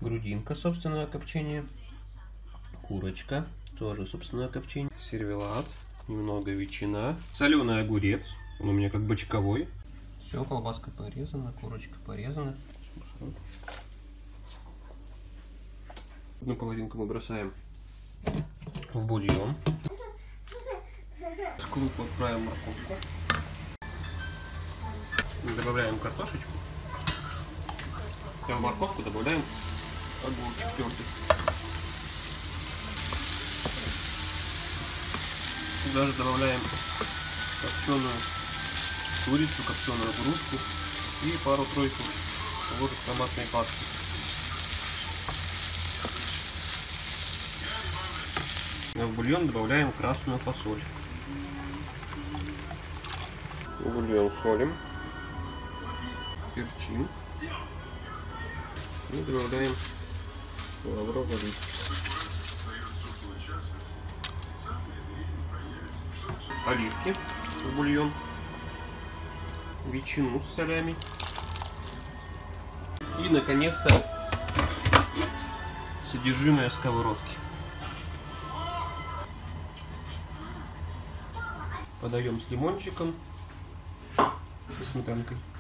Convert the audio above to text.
Грудинка, собственное копчение. Курочка, тоже собственное копчение. Сервелат, немного ветчина. Соленый огурец, он у меня как бочковой. Все, колбаска порезана, курочка порезана. Одну половинку мы бросаем в бульон. С крупу отправим морковку. Добавляем картошечку. В морковку добавляем огурчик тертый. Сюда же добавляем копченую курицу, копченую грудку и пару-тройку ложек томатной пасты. В бульон добавляем красную фасоль. В бульон солим, перчим и добавляем лавровый лист. Оливки в бульон, ветчину с солями и, наконец-то, содержимое сковородки. Подаем с лимончиком и сметанкой.